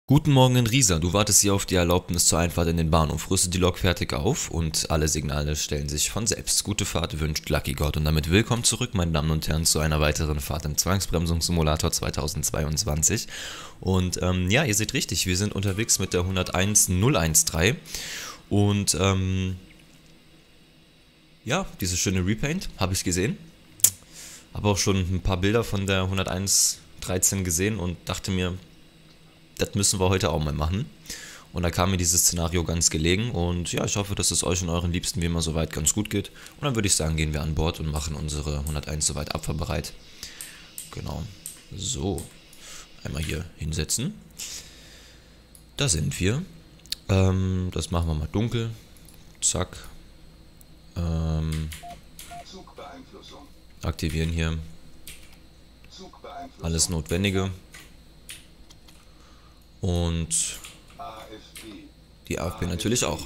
Guten Morgen in Riesa, du wartest hier auf die Erlaubnis zur Einfahrt in den Bahnhof. Rüste die Lok fertig auf und alle Signale stellen sich von selbst. Gute Fahrt wünscht Lucky God und damit willkommen zurück, meine Damen und Herren, zu einer weiteren Fahrt im Zwangsbremsungssimulator 2022. Und ja, ihr seht richtig, wir sind unterwegs mit der 101013 und ja, diese schöne Repaint habe ich gesehen. Habe auch schon ein paar Bilder von der 10113 gesehen und dachte mir, das müssen wir heute auch mal machen. Und da kam mir dieses Szenario ganz gelegen und ja, ich hoffe, dass es euch und euren Liebsten wie immer soweit ganz gut geht. Und dann würde ich sagen, gehen wir an Bord und machen unsere 101 soweit abfahrbereit. Genau. So, einmal hier hinsetzen. Da sind wir. Das machen wir mal dunkel. Zack. Aktivieren hier alles Notwendige. Und die AFB natürlich auch.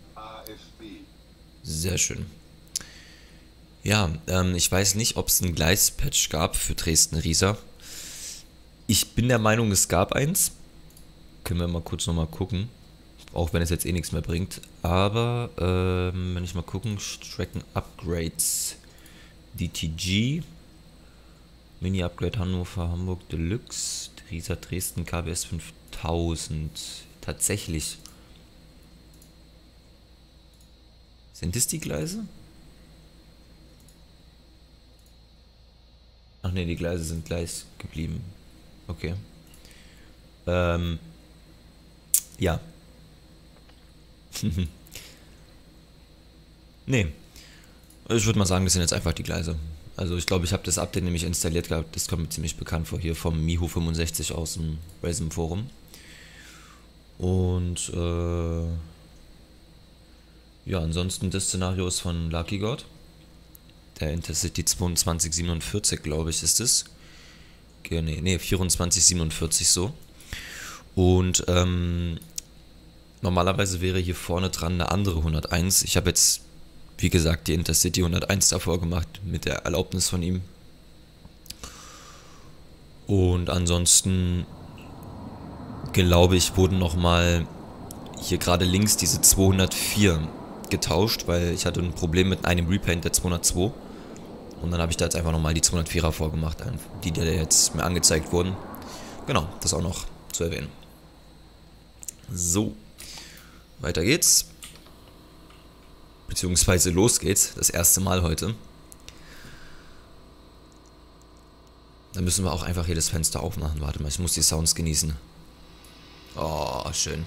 Sehr schön. Ja, ich weiß nicht, ob es ein Gleispatch gab für Dresden-Riesa. Ich bin der Meinung, es gab eins. Können wir mal kurz nochmal gucken. Auch wenn es jetzt eh nichts mehr bringt. Aber, wenn ich mal gucken, Strecken-Upgrades. DTG. Mini-Upgrade Hannover, Hamburg Deluxe. Riesa Dresden KBS 5000. Tatsächlich. Sind es die Gleise? Ach ne, die Gleise sind gleich geblieben. Okay. Ja. Nee. Ich würde mal sagen, das sind jetzt einfach die Gleise. Also ich glaube, ich habe das Update nämlich installiert gehabt. Das kommt mir ziemlich bekannt vor hier vom Miho65 aus dem Racing Forum. Und ja, ansonsten das Szenario ist von Lucky God. Der Intercity 2247, glaube ich, ist es. Nee, 2447 so. Und normalerweise wäre hier vorne dran eine andere 101. Ich habe jetzt, wie gesagt, die Intercity 101 davor gemacht, mit der Erlaubnis von ihm. Und ansonsten, glaube ich, wurden nochmal hier gerade links diese 204 getauscht, weil ich hatte ein Problem mit einem Repaint der 202. Und dann habe ich da jetzt einfach nochmal die 204er vorgemacht, die jetzt mir angezeigt wurden. Genau, das auch noch zu erwähnen. So, weiter geht's. Beziehungsweise los geht's, das erste Mal heute. Dann müssen wir auch einfach hier das Fenster aufmachen. Warte mal, ich muss die Sounds genießen. Oh, schön.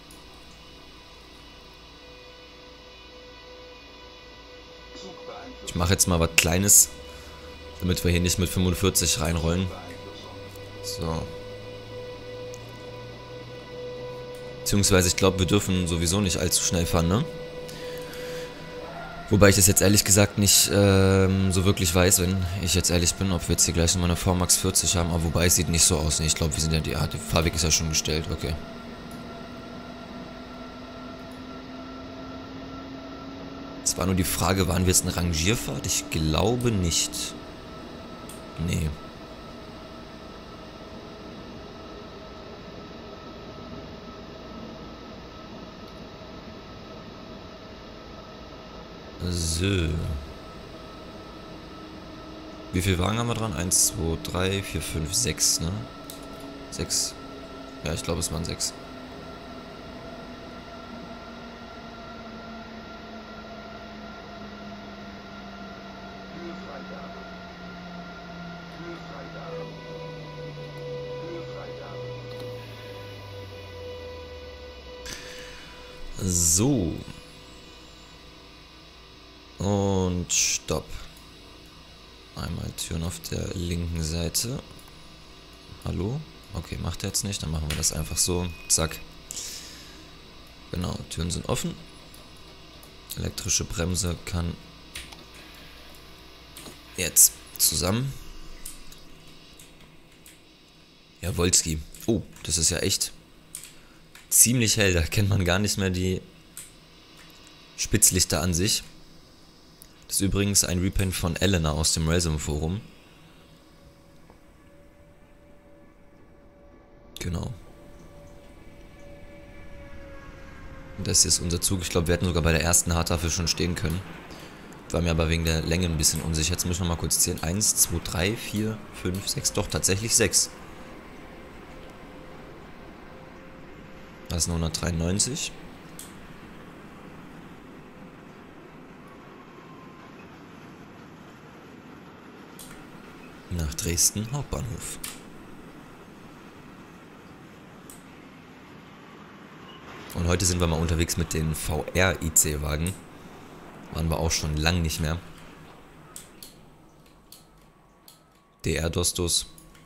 Ich mache jetzt mal was Kleines, damit wir hier nicht mit 45 reinrollen. So. Beziehungsweise ich glaube, wir dürfen sowieso nicht allzu schnell fahren, ne? Wobei ich das jetzt ehrlich gesagt nicht so wirklich weiß, wenn ich jetzt ehrlich bin, ob wir jetzt hier gleich nochmal eine VMAX 40 haben. Aber wobei, es sieht nicht so aus. Ne? Ich glaube, wir sind ja der Fahrweg ist ja schon gestellt, okay. Es war nur die Frage, waren wir jetzt eine Rangierfahrt? Ich glaube nicht. Nee. So. Wie viele Wagen haben wir dran? 1, 2, 3, 4, 5, 6, ne? 6. Ja, ich glaube, es waren 6. So. Und stopp. Einmal Türen auf der linken Seite. Hallo? Okay, macht er jetzt nicht. Dann machen wir das einfach so. Zack. Genau, Türen sind offen. Elektrische Bremse kann jetzt zusammen. Ja, Wolski. Oh, das ist ja echt ziemlich hell. Da kennt man gar nicht mehr die Spitzlichter an sich. Das ist übrigens ein Repaint von Elena aus dem Racing Forum. Genau. Das ist unser Zug. Ich glaube, wir hätten sogar bei der ersten Haartafel schon stehen können. War mir aber wegen der Länge ein bisschen unsicher. Jetzt muss ich noch mal kurz zählen. 1, 2, 3, 4, 5, 6. Doch, tatsächlich 6. Das ist eine 193. Nach Dresden Hauptbahnhof. Und heute sind wir mal unterwegs mit den VR-IC-Wagen. Waren wir auch schon lang nicht mehr. DR Dostos.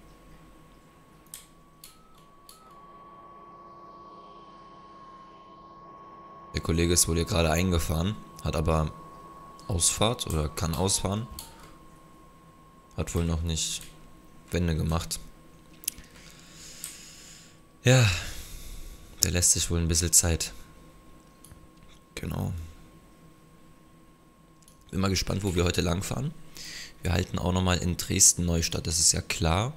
Der Kollege ist wohl hier gerade eingefahren, hat aber Ausfahrt oder kann ausfahren. Hat wohl noch nicht Wende gemacht. Ja, der lässt sich wohl ein bisschen Zeit. Genau. Bin mal gespannt, wo wir heute lang fahren. Wir halten auch nochmal in Dresden-Neustadt, das ist ja klar.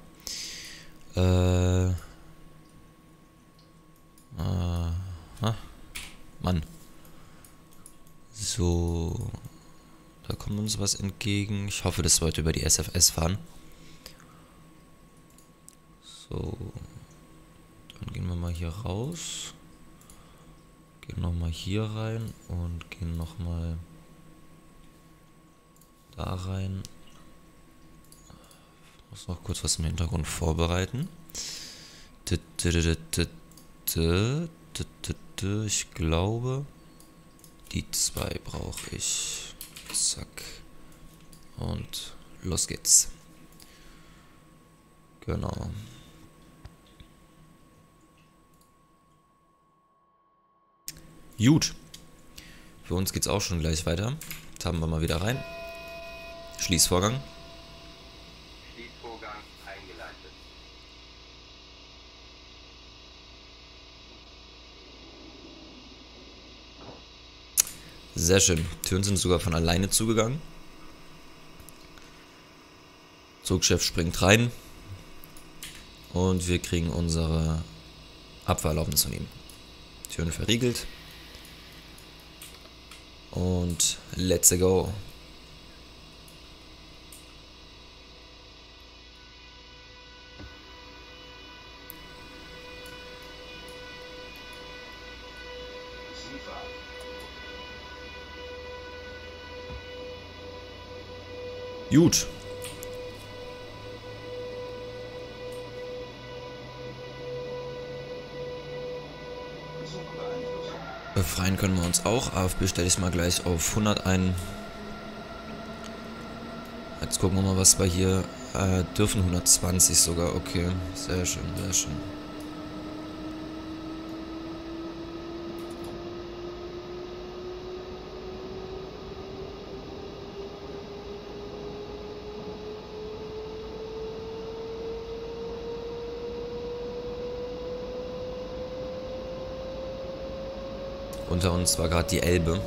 Mann. So. Da kommt uns was entgegen. Ich hoffe, dass wir heute über die SFS fahren. So. Dann gehen wir mal hier raus. Gehen nochmal hier rein und gehen nochmal da rein. Ich muss noch kurz was im Hintergrund vorbereiten. Ich glaube, die 2 brauche ich. Zack. Und los geht's. Genau. Gut. Für uns geht's auch schon gleich weiter. Tappen wir mal wieder rein. Schließvorgang. Schließvorgang eingeleitet. Sehr schön. Türen sind sogar von alleine zugegangen. Zugchef springt rein. Und wir kriegen unsere Abfahrerlaubnis von ihm. Türen verriegelt. Und let's go. Gut. Befreien können wir uns auch. AFB stelle ich mal gleich auf 100 ein. Jetzt gucken wir mal, was wir hier dürfen. 120 sogar. Okay, sehr schön, sehr schön. Unter uns war gerade die Elbe.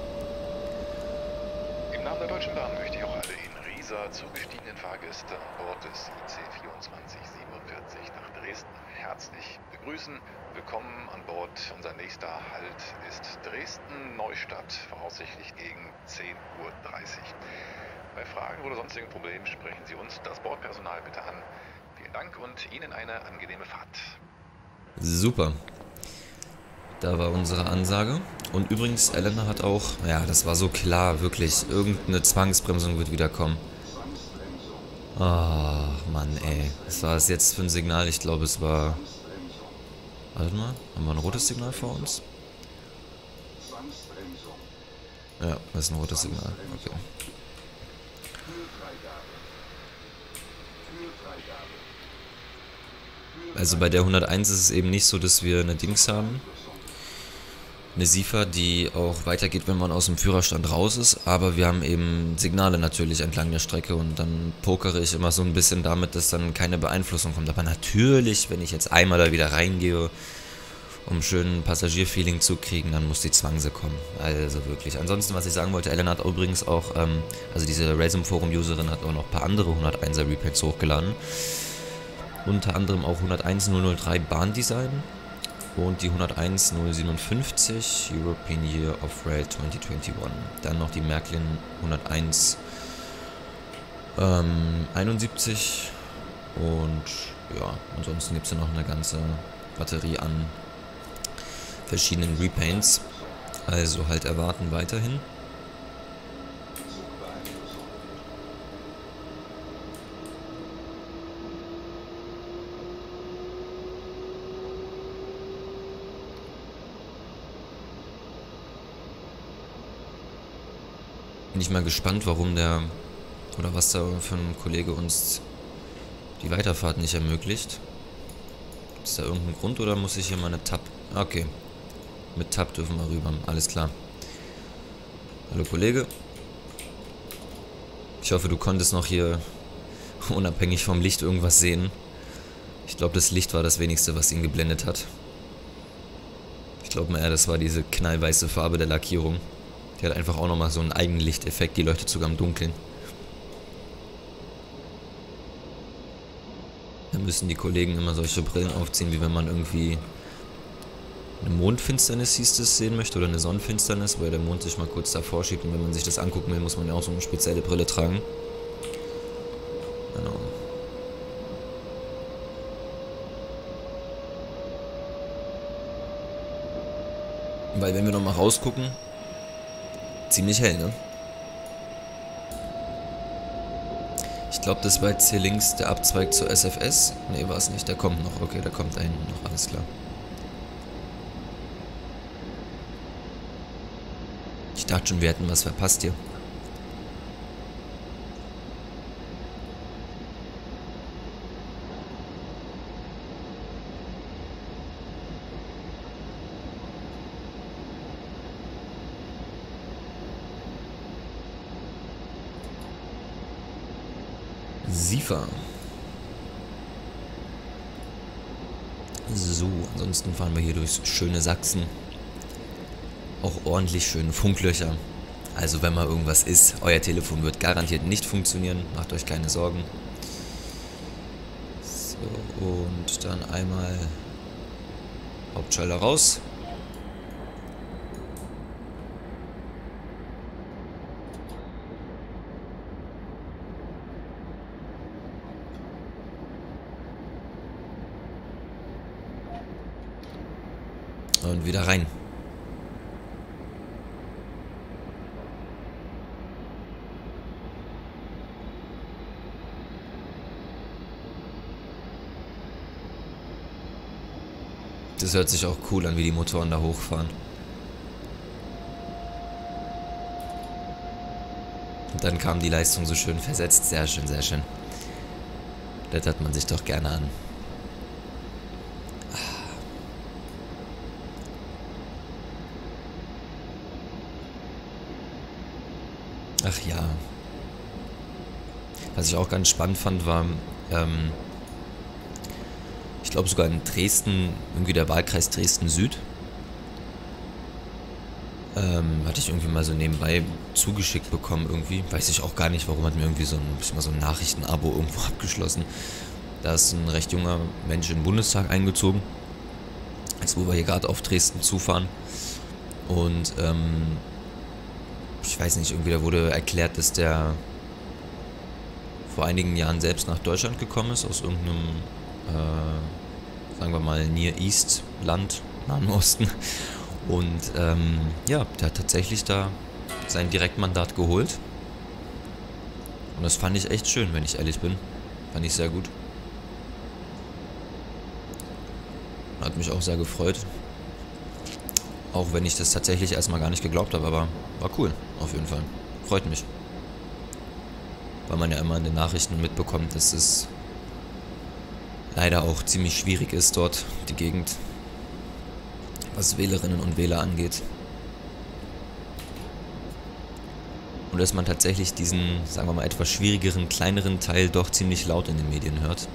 Im Namen der Deutschen Bahn möchte ich auch alle in Riesa zugestiegenen Fahrgäste an Bord des IC 2447 nach Dresden herzlich begrüßen. Willkommen an Bord. Unser nächster Halt ist Dresden-Neustadt, voraussichtlich gegen 10:30 Uhr. Bei Fragen oder sonstigen Problemen sprechen Sie uns, das Bordpersonal, bitte an. Vielen Dank und Ihnen eine angenehme Fahrt. Super. Da war unsere Ansage. Und übrigens, Elena hat auch, ja, das war so klar, wirklich, irgendeine Zwangsbremsung wird wieder kommen. Ach, Mann, ey. Was war es jetzt für ein Signal? Ich glaube, es war... Warte mal, haben wir ein rotes Signal vor uns? Ja, das ist ein rotes Signal, okay. Also bei der 101 ist es eben nicht so, dass wir eine Dings haben. Eine SIFA, die auch weitergeht, wenn man aus dem Führerstand raus ist, aber wir haben eben Signale natürlich entlang der Strecke und dann pokere ich immer so ein bisschen damit, dass dann keine Beeinflussung kommt. Aber natürlich, wenn ich jetzt einmal da wieder reingehe, um schön Passagierfeeling zu kriegen, dann muss die Zwangse kommen. Also wirklich. Ansonsten, was ich sagen wollte, Ellen hat übrigens auch, also diese Racing Forum Userin hat auch noch ein paar andere 101er Repaints hochgeladen. Unter anderem auch 101003 Bahndesign. Und die 101 057 European Year of Rail 2021. Dann noch die Märklin 101 71. Und ja, ansonsten gibt es ja noch eine ganze Batterie an verschiedenen Repaints. Also halt erwarten weiterhin. Bin ich mal gespannt, warum der oder was da für ein Kollege uns die Weiterfahrt nicht ermöglicht. Gibt es da irgendeinen Grund oder muss ich hier mal eine Tab... Okay, mit Tab dürfen wir rüber, alles klar. Hallo Kollege. Ich hoffe, du konntest noch hier unabhängig vom Licht irgendwas sehen. Ich glaube, das Licht war das wenigste, was ihn geblendet hat. Ich glaube mal eher, das war diese knallweiße Farbe der Lackierung. Die hat einfach auch nochmal so einen Eigenlichteffekt, die leuchtet sogar im Dunkeln. Da müssen die Kollegen immer solche Brillen aufziehen, wie wenn man irgendwie eine Mondfinsternis, hieß es, sehen möchte, oder eine Sonnenfinsternis, weil der Mond sich mal kurz davor schiebt, und wenn man sich das angucken will, muss man ja auch so eine spezielle Brille tragen. Genau. Weil wenn wir nochmal rausgucken, ziemlich hell, ne? Ich glaube, das war jetzt hier links der Abzweig zur SFS. Ne, war es nicht. Der kommt noch. Okay, der kommt da hinten noch. Alles klar. Ich dachte schon, wir hätten was verpasst hier. Siefer. So, ansonsten fahren wir hier durchs schöne Sachsen. Auch ordentlich schöne Funklöcher. Also wenn mal irgendwas ist, euer Telefon wird garantiert nicht funktionieren. Macht euch keine Sorgen. So, und dann einmal Hauptschalter raus. Und wieder rein. Das hört sich auch cool an, wie die Motoren da hochfahren. Und dann kam die Leistung so schön versetzt. Sehr schön, sehr schön. Das hört man sich doch gerne an. Ach ja. Was ich auch ganz spannend fand, war, ich glaube sogar in Dresden, irgendwie der Wahlkreis Dresden Süd, hatte ich irgendwie mal so nebenbei zugeschickt bekommen irgendwie. Weiß ich auch gar nicht, warum hat mir irgendwie so ein Nachrichtenabo irgendwo abgeschlossen. Da ist ein recht junger Mensch in den Bundestag eingezogen, als wo wir hier gerade auf Dresden zufahren. Und ich weiß nicht, irgendwie da wurde erklärt, dass der vor einigen Jahren selbst nach Deutschland gekommen ist, aus irgendeinem, sagen wir mal, Near East Land, Nahen Osten. Und ja, der hat tatsächlich da sein Direktmandat geholt. Und das fand ich echt schön, wenn ich ehrlich bin. Fand ich sehr gut. Hat mich auch sehr gefreut. Auch wenn ich das tatsächlich erstmal gar nicht geglaubt habe, aber war cool, auf jeden Fall. Freut mich. Weil man ja immer in den Nachrichten mitbekommt, dass es leider auch ziemlich schwierig ist dort, die Gegend, was Wählerinnen und Wähler angeht. Und dass man tatsächlich diesen, sagen wir mal, etwas schwierigeren, kleineren Teil doch ziemlich laut in den Medien hört.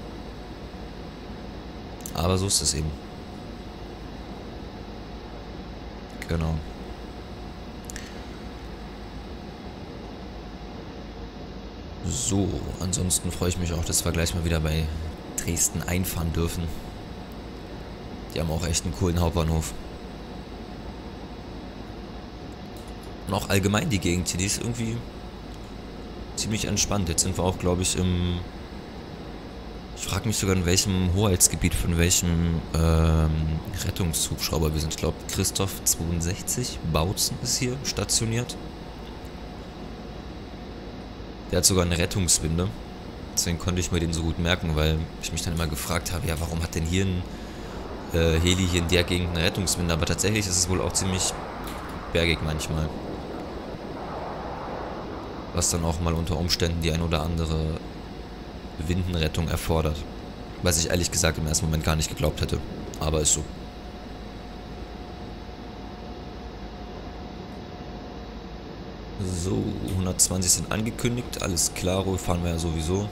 Aber so ist es eben. Genau. So, ansonsten freue ich mich auch, dass wir gleich mal wieder bei Dresden einfahren dürfen. Die haben auch echt einen coolen Hauptbahnhof. Und auch allgemein die Gegend hier, die ist irgendwie ziemlich entspannt. Jetzt sind wir auch, glaube ich, im... Ich frage mich sogar, in welchem Hoheitsgebiet von welchem Rettungshubschrauber wir sind. Ich glaube, Christoph 62 Bautzen ist hier stationiert. Der hat sogar eine Rettungswinde. Deswegen konnte ich mir den so gut merken, weil ich mich dann immer gefragt habe, ja, warum hat denn hier ein Heli hier in der Gegend eine Rettungswinde? Aber tatsächlich ist es wohl auch ziemlich bergig manchmal. Was dann auch mal unter Umständen die ein oder andere Windenrettung erfordert. Was ich ehrlich gesagt im ersten Moment gar nicht geglaubt hätte. Aber ist so. So, 120 sind angekündigt. Alles klar, fahren wir ja sowieso.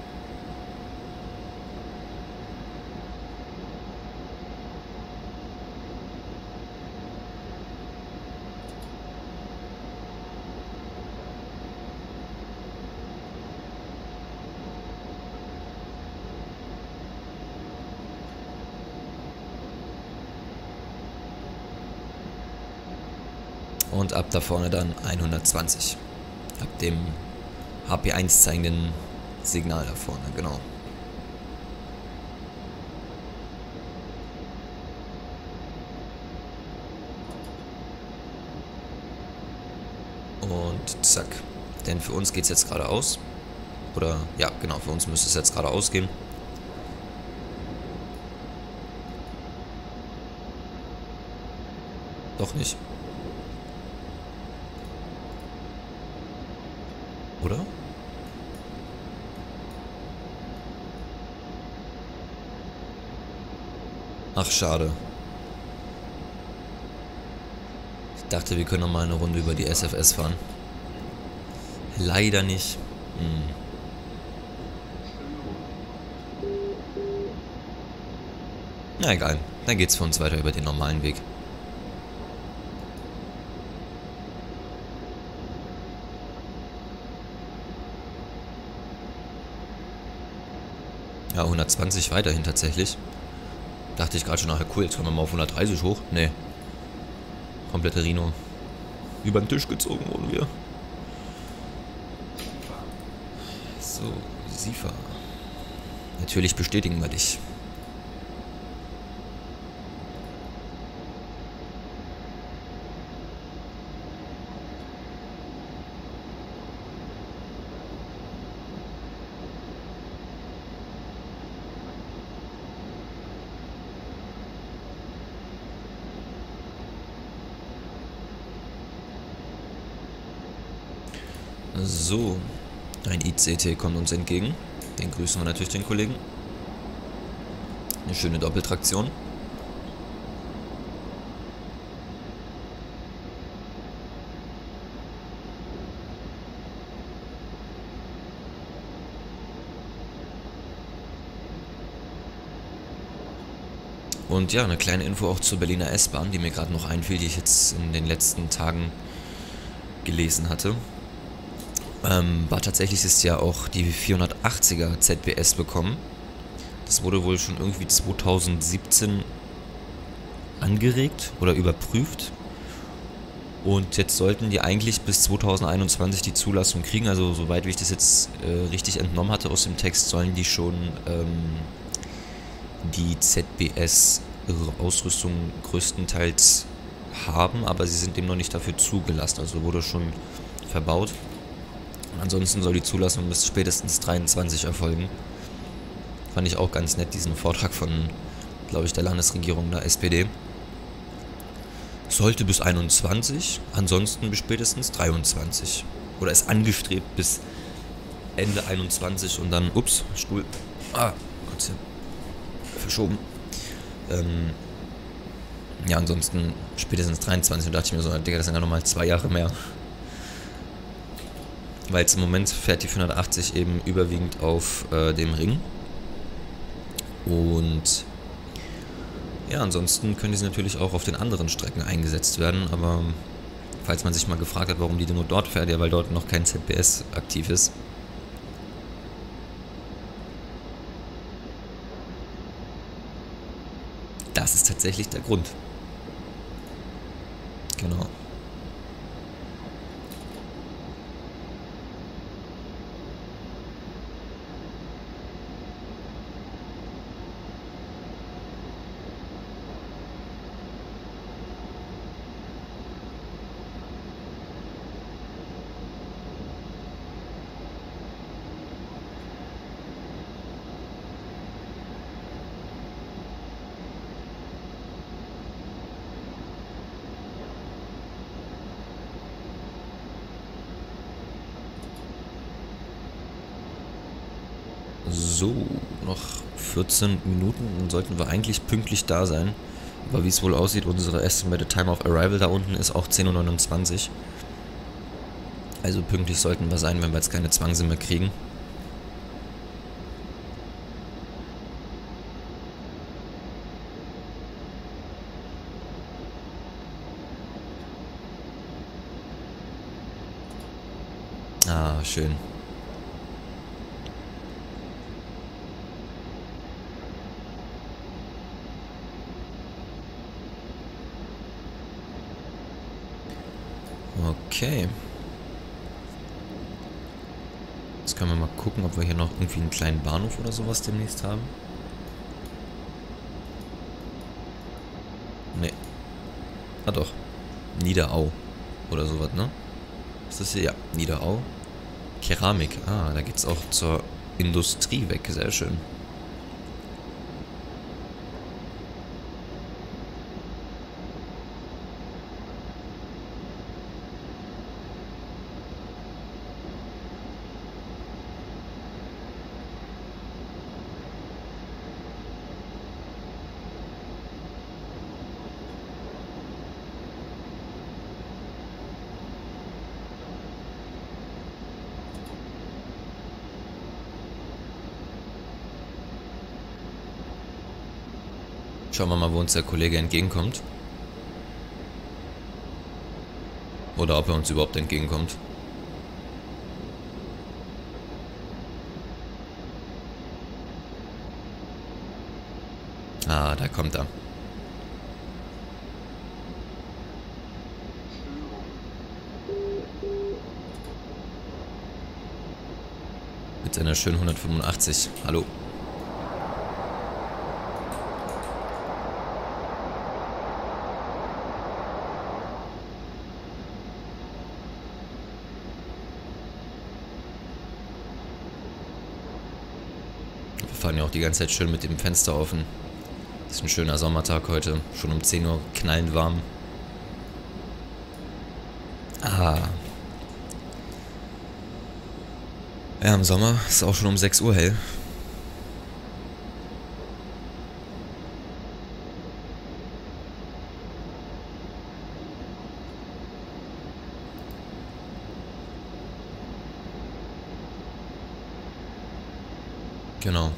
Und ab da vorne dann 120. Ab dem HP1 zeigenden Signal da vorne, genau. Und zack. Denn für uns geht es jetzt geradeaus. Oder, ja, genau, für uns müsste es jetzt geradeaus gehen. Doch nicht. Oder? Ach, schade. Ich dachte, wir können noch mal eine Runde über die SFS fahren. Leider nicht. Na egal, dann geht's für uns weiter über den normalen Weg. Ja, 120 weiterhin tatsächlich. Dachte ich gerade schon nachher, cool, jetzt kommen wir mal auf 130 hoch. Nee. Komplette Rhino. Über den Tisch gezogen wurden wir. So, Sifa. Natürlich bestätigen wir dich. So, ein ICT kommt uns entgegen. Den grüßen wir natürlich, den Kollegen. Eine schöne Doppeltraktion. Und ja, eine kleine Info auch zur Berliner S-Bahn, die mir gerade noch einfiel, die ich jetzt in den letzten Tagen gelesen hatte. War tatsächlich ist ja auch die 480er ZBS bekommen. Das wurde wohl schon irgendwie 2017 angeregt oder überprüft. Und jetzt sollten die eigentlich bis 2021 die Zulassung kriegen. Also soweit wie ich das jetzt richtig entnommen hatte aus dem Text, sollen die schon die ZBS-Ausrüstung größtenteils haben. Aber sie sind dem noch nicht dafür zugelassen. Also wurde schon verbaut. Ansonsten soll die Zulassung bis spätestens 23 erfolgen. Fand ich auch ganz nett, diesen Vortrag von, glaube ich, der Landesregierung der SPD. Sollte bis 21, ansonsten bis spätestens 23. Oder ist angestrebt bis Ende 21 und dann, ups, Stuhl, kurz verschoben. Ja, ansonsten spätestens 23 und dachte ich mir so, Digga, das sind ja nochmal 2 Jahre mehr. Weil jetzt im Moment fährt die 480 eben überwiegend auf dem Ring. Und ja, ansonsten können diese natürlich auch auf den anderen Strecken eingesetzt werden. Aber falls man sich mal gefragt hat, warum die nur dort fährt, ja, weil dort noch kein ZBS aktiv ist. Das ist tatsächlich der Grund. Genau. So, noch 14 Minuten, dann sollten wir eigentlich pünktlich da sein. Aber wie es wohl aussieht, unsere Estimated Time of Arrival da unten ist auch 10:29 Uhr. Also pünktlich sollten wir sein, wenn wir jetzt keine Zwangse mehr kriegen. Ah, schön. Okay. Jetzt können wir mal gucken, ob wir hier noch irgendwie einen kleinen Bahnhof oder sowas demnächst haben. Nee. Ah doch. Niederau. Oder sowas, ne? Ist das hier? Ja, Niederau. Keramik. Ah, da geht's auch zur Industrie weg. Sehr schön. Schauen wir mal, wo uns der Kollege entgegenkommt. Oder ob er uns überhaupt entgegenkommt. Ah, da kommt er. Mit seiner schönen 185. Hallo. Wir fahren ja auch die ganze Zeit schön mit dem Fenster offen. Ist ein schöner Sommertag heute. Schon um 10 Uhr knallend warm. Ah. Ja, im Sommer ist auch schon um 6 Uhr hell. Genau.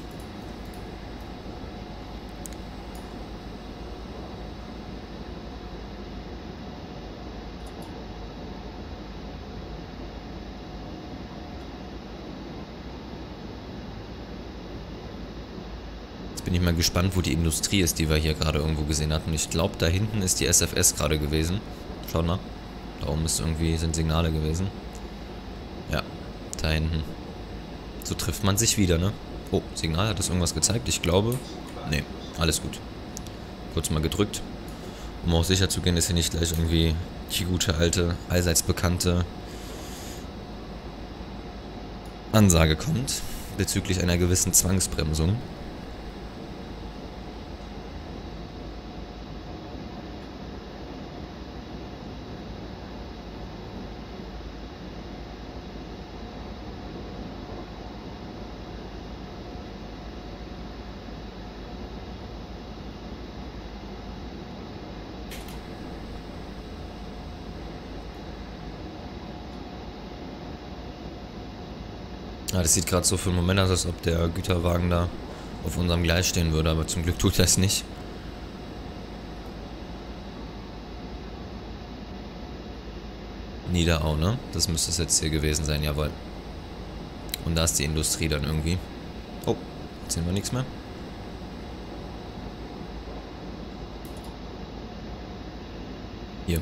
Bin ich mal gespannt, wo die Industrie ist, die wir hier gerade irgendwo gesehen hatten. Ich glaube, da hinten ist die SFS gerade gewesen. Schaut mal. Da oben sind Signale gewesen. Ja, da hinten. So trifft man sich wieder, ne? Oh, Signal, hat das irgendwas gezeigt? Ich glaube... Nee, alles gut. Kurz mal gedrückt. Um auch sicher zu gehen, dass hier nicht gleich irgendwie die gute alte, allseits bekannte Ansage kommt. Bezüglich einer gewissen Zwangsbremsung. Ja, das sieht gerade so für einen Moment aus, als ob der Güterwagen da auf unserem Gleis stehen würde, aber zum Glück tut er es nicht. Niederau, ne? Das müsste es jetzt hier gewesen sein, jawohl. Und da ist die Industrie dann irgendwie. Oh, jetzt sehen wir nichts mehr. Hier.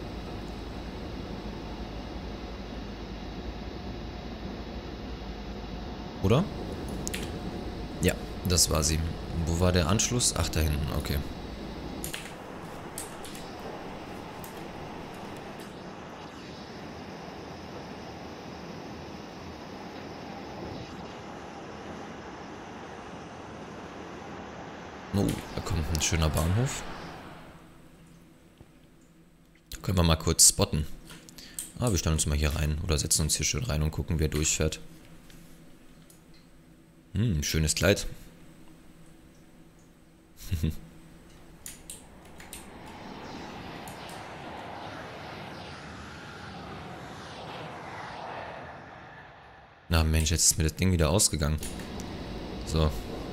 Oder? Ja, das war sie. Wo war der Anschluss? Ach, da hinten, okay. Oh, da kommt ein schöner Bahnhof. Da können wir mal kurz spotten. Ah, wir stellen uns mal hier rein. Oder setzen uns hier schön rein und gucken, wer durchfährt. Schönes Kleid. Na Mensch, jetzt ist mir das Ding wieder ausgegangen. So.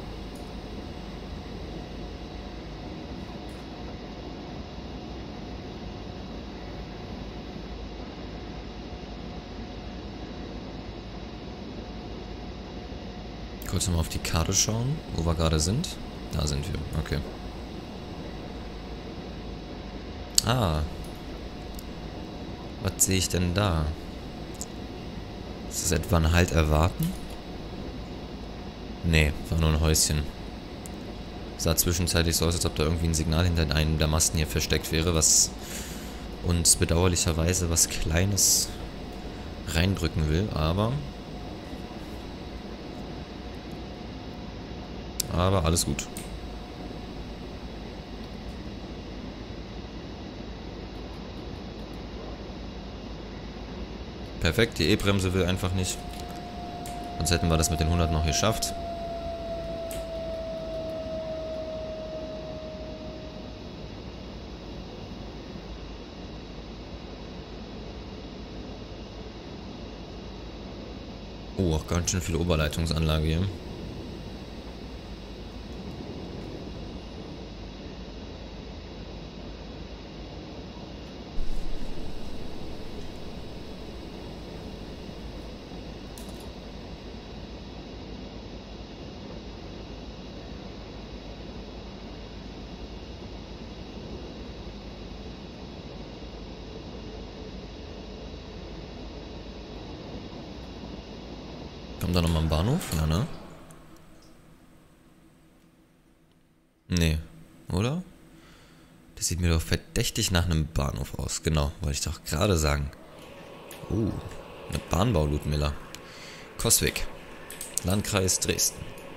Kurz mal auf die Karte schauen, wo wir gerade sind. Da sind wir, okay. Ah. Was sehe ich denn da? Ist das etwa ein Halt erwarten? Nee, war nur ein Häuschen. Sah zwischenzeitlich so aus, als ob da irgendwie ein Signal hinter einem der Masten hier versteckt wäre, was uns bedauerlicherweise was Kleines reindrücken will, aber alles gut. Perfekt, die E-Bremse will einfach nicht. Sonst hätten wir das mit den 100 noch geschafft. Oh, auch ganz schön viel Oberleitungsanlage hier. Kommt da nochmal ein Bahnhof? Ja, ne? Nee, oder? Das sieht mir doch verdächtig nach einem Bahnhof aus. Genau, wollte ich doch gerade sagen. Eine Bahnbau Ludmilla. Coswig. Landkreis Dresden.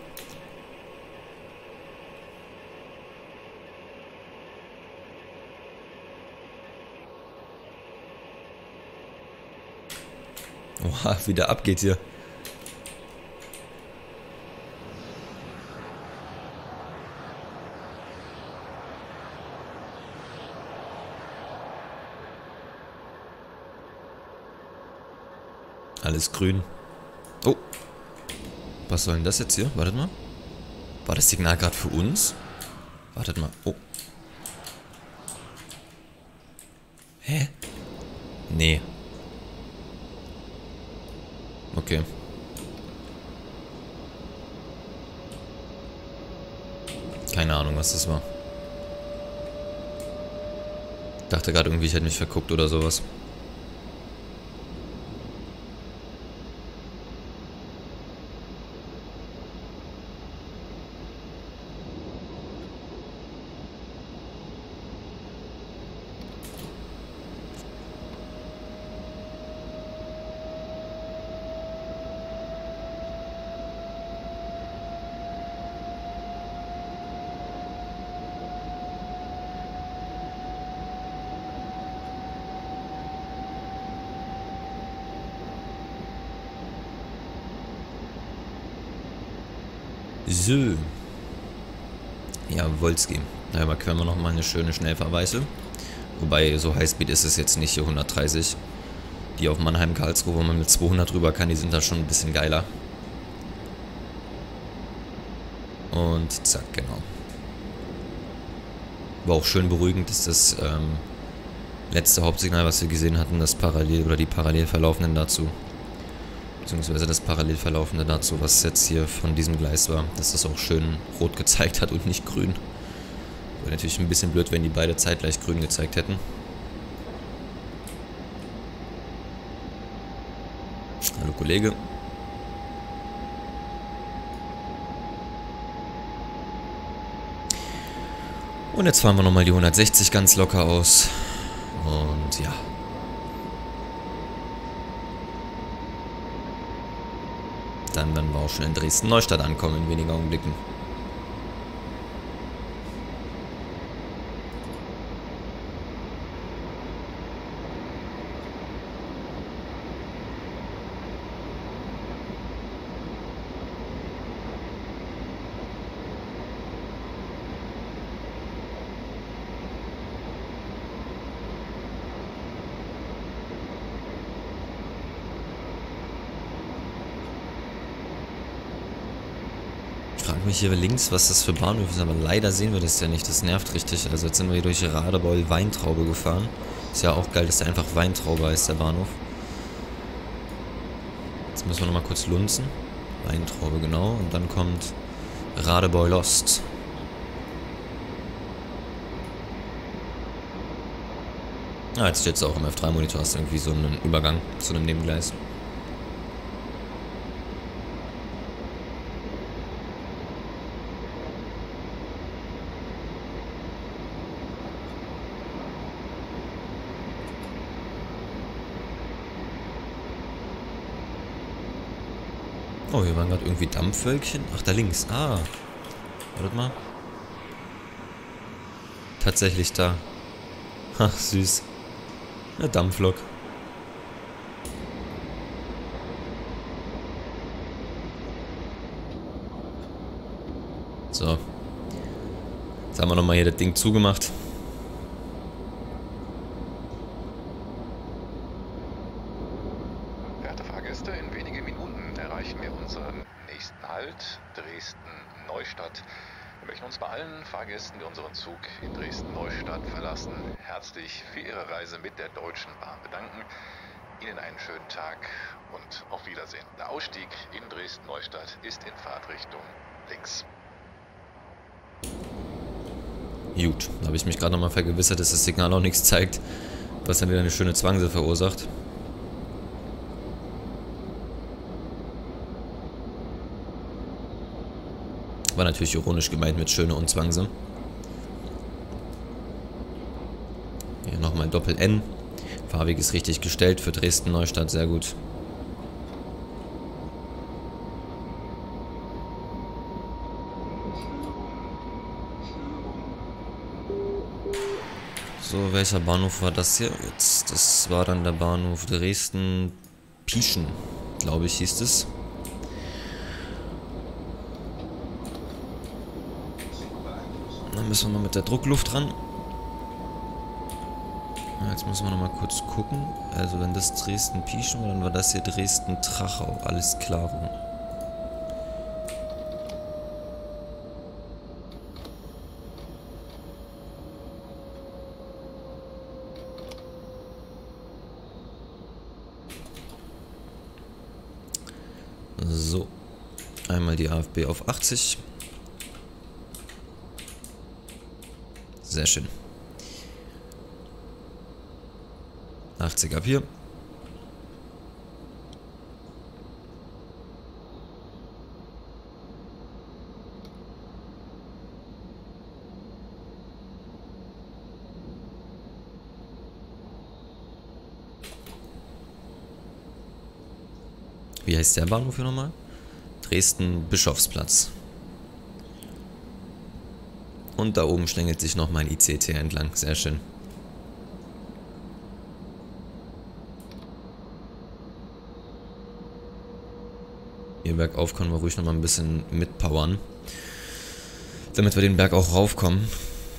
Oha, wie der abgeht hier. Alles grün. Oh. Was soll denn das jetzt hier? Wartet mal. War das Signal gerade für uns? Wartet mal. Oh. Hä? Nee. Okay. Keine Ahnung, was das war. Dachte gerade irgendwie, ich hätte mich verguckt oder sowas. So. Ja, Wolski. Da überqueren wir nochmal eine schöne Schnellfahrweise. Wobei, so Highspeed ist es jetzt nicht hier 130. Die auf Mannheim-Karlsruhe, wo man mit 200 drüber kann, die sind da schon ein bisschen geiler. Und zack, genau. War auch schön beruhigend, dass das letzte Hauptsignal, was wir gesehen hatten, das Parallel oder die parallel verlaufenden dazu, beziehungsweise das parallel verlaufende dazu, was jetzt hier von diesem Gleis war, dass das auch schön rot gezeigt hat und nicht grün. Wäre natürlich ein bisschen blöd, wenn die beide zeitgleich grün gezeigt hätten. Hallo Kollege. Und jetzt fahren wir nochmal die 160 ganz locker aus. Und ja. Dann werden wir auch schon in Dresden-Neustadt ankommen in wenigen Augenblicken. Ich frage mich hier links, was das für Bahnhof ist, aber leider sehen wir das ja nicht. Das nervt richtig. Also jetzt sind wir hier durch Radebeul Weintraube gefahren. Ist ja auch geil, dass der einfach Weintraube heißt, der Bahnhof. Jetzt müssen wir nochmal kurz lunzen. Weintraube, genau. Und dann kommt Radebeul Ost. Ah, jetzt steht es auch im F3-Monitor. Hast irgendwie so einen Übergang zu einem Nebengleis. Oh, hier waren gerade irgendwie Dampfwölkchen. Ach, da links. Ah. Wartet mal. Tatsächlich da. Ach, süß. Eine Dampflok. So. Jetzt haben wir nochmal hier das Ding zugemacht. Werte Fahrgäste, in wenigen Minuten erreichen wir unseren nächsten Halt, Dresden-Neustadt. Wir möchten uns bei allen Fahrgästen, die unseren Zug in Dresden-Neustadt verlassen, herzlich für Ihre Reise mit der Deutschen Bahn bedanken. Ihnen einen schönen Tag und auf Wiedersehen. Der Ausstieg in Dresden-Neustadt ist in Fahrtrichtung links. Gut, da habe ich mich gerade nochmal vergewissert, dass das Signal auch nichts zeigt, was dann wieder eine schöne Zwangse verursacht. War natürlich ironisch gemeint mit Schöne und Zwangse. Hier nochmal Doppel-N. Fahrweg ist richtig gestellt für Dresden-Neustadt, sehr gut. So, welcher Bahnhof war das hier jetzt? Das war dann der Bahnhof Dresden-Pieschen, glaube ich, hieß es. Dann müssen wir mal mit der Druckluft ran. Jetzt müssen wir noch mal kurz gucken. Also wenn das Dresden-Pieschen war, dann war das hier Dresden-Trachau. Alles klar. So. Einmal die AFB auf 80. Sehr schön. 80 ab hier. Wie heißt der Bahnhof hier nochmal? Dresden-Bischofsplatz. Und da oben schlängelt sich noch mein ICT entlang. Sehr schön. Hier bergauf können wir ruhig noch mal ein bisschen mitpowern, damit wir den Berg auch raufkommen.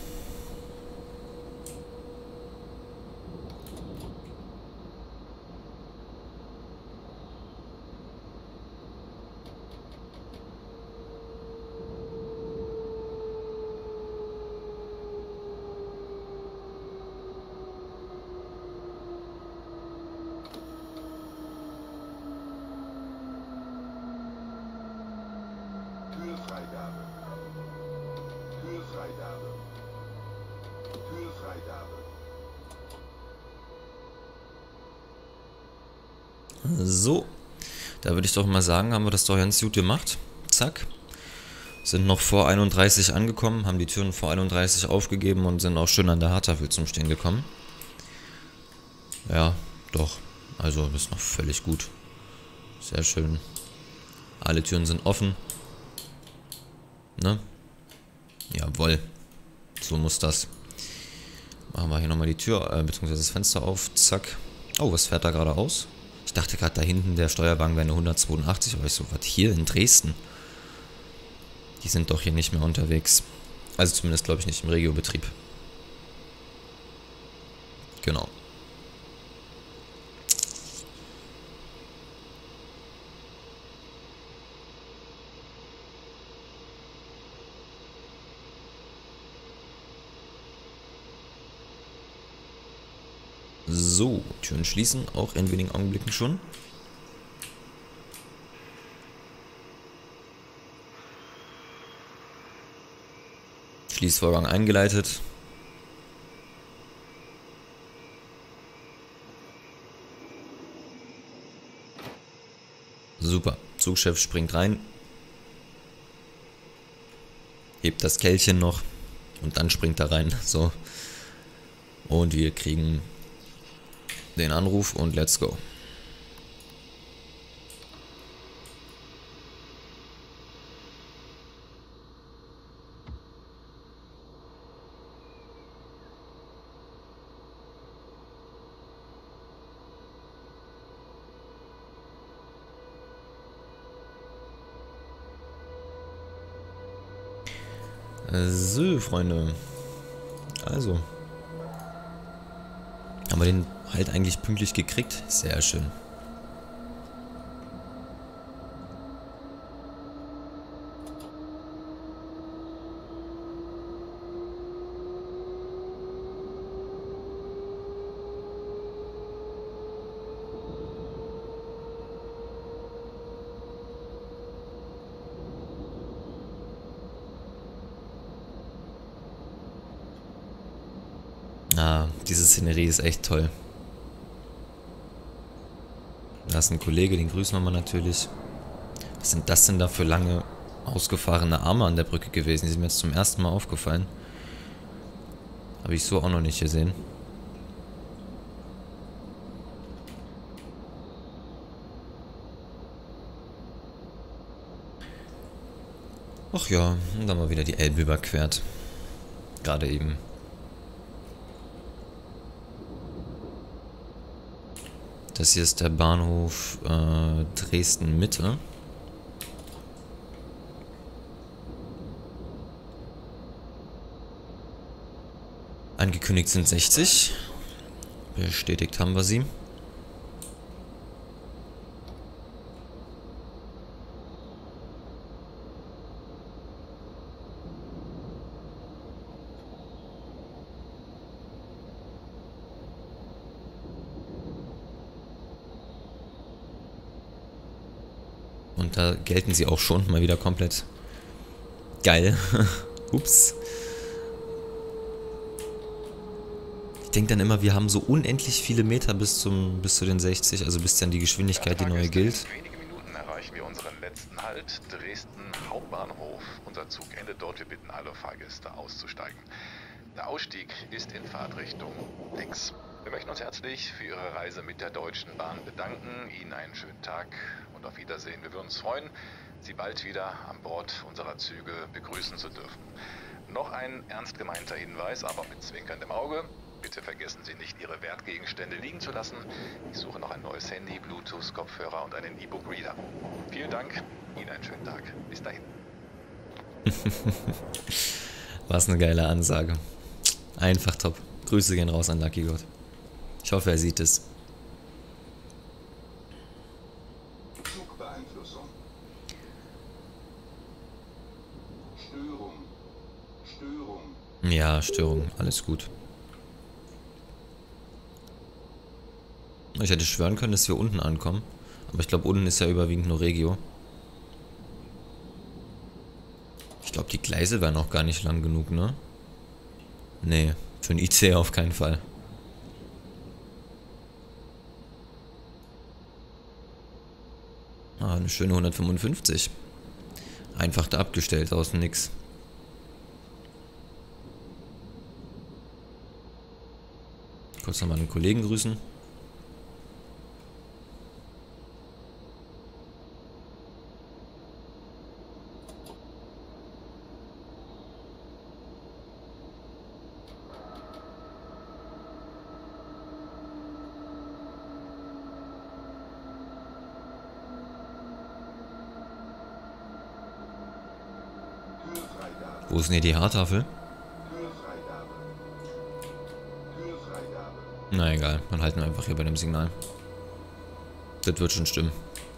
Türfreigabe. Türfreigabe. Türfreigabe. So, Da würde ich doch mal sagen, haben wir das doch ganz gut gemacht. Zack. Sind noch vor 31 angekommen, haben die Türen vor 31 aufgegeben und sind auch schön an der Haartafel zum Stehen gekommen. Ja, doch. Also das ist noch völlig gut. Sehr schön. Alle Türen sind offen. Ne? Jawohl. So muss das. Machen wir hier nochmal die Tür, beziehungsweise das Fenster auf. Zack. Oh, was fährt da gerade aus? Ich dachte gerade da hinten der Steuerwagen wäre eine 182, aber ich so, was hier in Dresden? Die sind doch hier nicht mehr unterwegs. Also zumindest glaube ich nicht im Regiobetrieb. Genau. So, Türen schließen, auch in wenigen Augenblicken schon. Schließvorgang eingeleitet. Super, Zugchef springt rein. Hebt das Kältchen noch und dann springt er rein. So. Und wir kriegen den Anruf und let's go. So, Freunde. Also. Haben wir den halt eigentlich pünktlich gekriegt? Sehr schön. Ah, diese Szenerie ist echt toll. Da ist ein Kollege, den grüßen wir mal natürlich. Was sind das denn da für lange ausgefahrene Arme an der Brücke gewesen? Die sind mir jetzt zum ersten Mal aufgefallen. Habe ich so auch noch nicht gesehen. Ach ja, und dann mal wieder die Elbe überquert. Gerade eben. Das hier ist der Bahnhof Dresden-Mitte. Angekündigt sind 60. Bestätigt haben wir sie. Und da gelten sie auch schon mal wieder komplett. Geil. Ups. Ich denke dann immer, wir haben so unendlich viele Meter bis zu den 60, also bis dann die Geschwindigkeit, die neue gilt. In wenigen Minuten erreichen wir unseren letzten Halt, Dresden Hauptbahnhof. Unser Zug endet dort. Wir bitten alle Fahrgäste auszusteigen. Der Ausstieg ist in Fahrtrichtung links. Wir möchten uns herzlich für Ihre Reise mit der Deutschen Bahn bedanken. Ihnen einen schönen Tag und auf Wiedersehen. Wir würden uns freuen, Sie bald wieder an Bord unserer Züge begrüßen zu dürfen. Noch ein ernst gemeinter Hinweis, aber mit zwinkerndem Auge. Bitte vergessen Sie nicht, Ihre Wertgegenstände liegen zu lassen. Ich suche noch ein neues Handy, Bluetooth-Kopfhörer und einen E-Book-Reader. Vielen Dank, Ihnen einen schönen Tag. Bis dahin. Was eine geile Ansage. Einfach top. Grüße gehen raus an Lucky God. Ich hoffe, er sieht es. Zugbeeinflussung. Störung. Störung. Ja, Störung. Alles gut. Ich hätte schwören können, dass wir unten ankommen. Aber ich glaube, unten ist ja überwiegend nur Regio. Ich glaube, die Gleise wären noch gar nicht lang genug, ne? Nee, für ein IC auf keinen Fall. Ah, eine schöne 155. Einfach da abgestellt, außen nix. Kurz nochmal einen Kollegen grüßen. Wo ist denn hier die Haartafel? Na egal, dann halten wir einfach hier bei dem Signal. Das wird schon stimmen.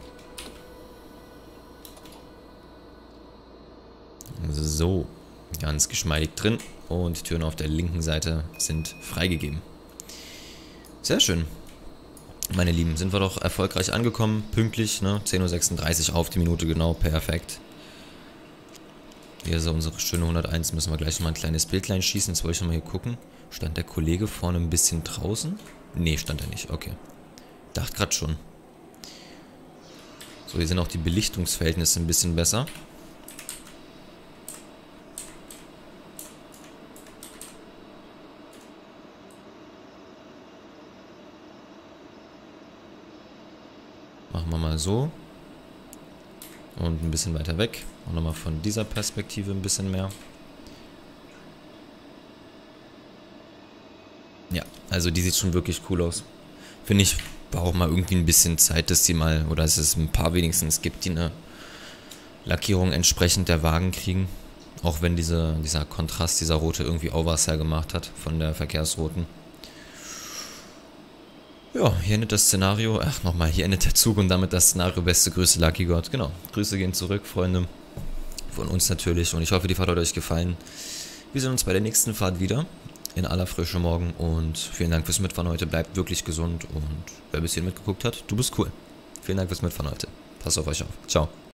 So, ganz geschmeidig drin und die Türen auf der linken Seite sind freigegeben. Sehr schön. Meine Lieben, sind wir doch erfolgreich angekommen, pünktlich, ne? 10:36 Uhr auf die Minute genau, perfekt. Hier ist unsere schöne 101, müssen wir gleich noch mal ein kleines Bildlein schießen. Jetzt wollte ich noch mal hier gucken. Stand der Kollege vorne ein bisschen draußen? Nee, stand er nicht, okay. Dachte gerade schon. So, hier sind auch die Belichtungsverhältnisse ein bisschen besser. Machen wir mal so. Und ein bisschen weiter weg. Und nochmal von dieser Perspektive ein bisschen mehr. Ja, also die sieht schon wirklich cool aus. Finde ich, braucht mal irgendwie ein bisschen Zeit, dass die mal, oder dass es ein paar wenigstens gibt, die eine Lackierung entsprechend der Wagen kriegen. Auch wenn dieser Kontrast, dieser rote irgendwie auch was hergemacht hat von der Verkehrsroten. Ja, hier endet das Szenario. Ach, nochmal, hier endet der Zug und damit das Szenario. Beste Grüße, Lucky God. Genau, Grüße gehen zurück, Freunde. Von uns natürlich. Und ich hoffe, die Fahrt hat euch gefallen. Wir sehen uns bei der nächsten Fahrt wieder. In aller Frische morgen. Und vielen Dank fürs Mitfahren heute. Bleibt wirklich gesund. Und wer bis hierhin mitgeguckt hat, du bist cool. Vielen Dank fürs Mitfahren heute. Passt auf euch auf. Ciao.